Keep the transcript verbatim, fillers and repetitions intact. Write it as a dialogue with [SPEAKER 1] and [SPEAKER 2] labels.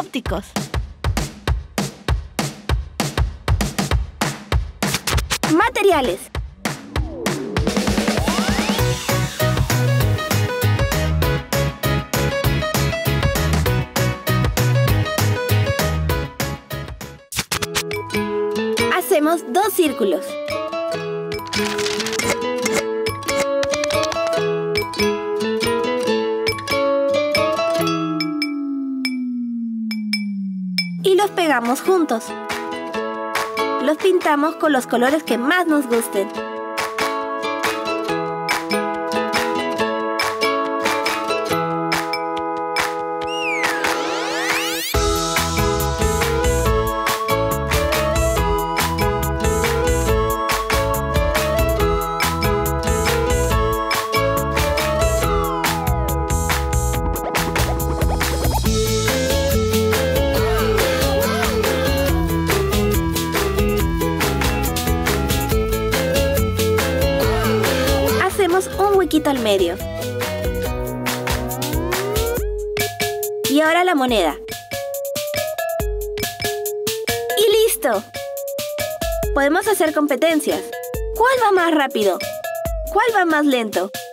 [SPEAKER 1] elípticos.
[SPEAKER 2] Materiales. Hacemos dos círculos. Y los pegamos juntos. Los pintamos con los colores que más nos gusten. Un huequito al medio. Y ahora la moneda. ¡Y listo! Podemos hacer competencias. ¿Cuál va más rápido? ¿Cuál va más lento?